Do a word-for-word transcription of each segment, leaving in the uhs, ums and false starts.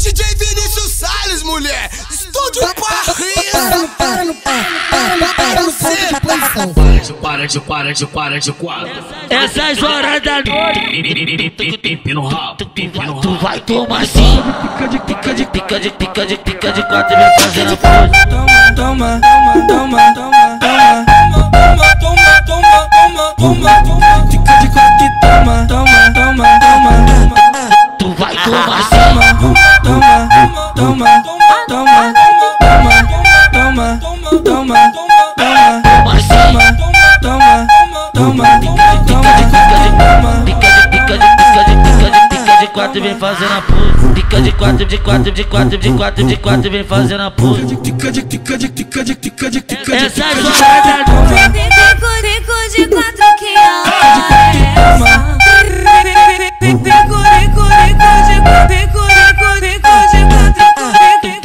D J Vinicius Salles, mulher. Estúdio Parrisa. Para no para, para no para no posição. Para de para de para de quatro. Essas horas da noite no rabo, tu vai tomar sim. Pica de pica de pica de pica de pica de quatro e vem fazendo pose. Toma, toma, toma, toma, toma, toma, toma, toma, toma, toma, toma, pica de quatro e toma, toma, toma, toma, tu vai tomar sim. toma, toma, toma, toma, toma, toma, toma, toma, toma sim. toma, toma, pica de pica de pica de pica de pica de pica de pica de quatro e vem fazendo a pose. Pica de quatro de quatro de quatro de quatro de quatro e vem fazendo a pose. pica de pica de pica de pica de pica de essas horas da noite Rico de quatro que é essa? Rico, rico, rico, rico de quatro, rico, rico, rico de quatro, rico,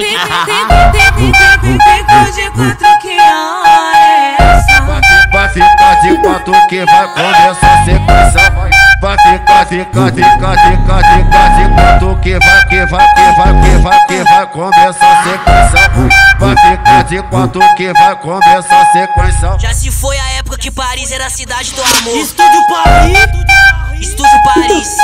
rico de quatro que é essa? Vai ficar de quatro que vai começar a sequência. Vai ficar, ficar, ficar, ficar, ficar de quatro que vai, que vai, que vai, que vai, que vai começar a sequência. Vai ficar de quatro que vai começar a sequência. Já se foi a época que Paris era a cidade do amor. Estúdio Paris. Estúdio Paris.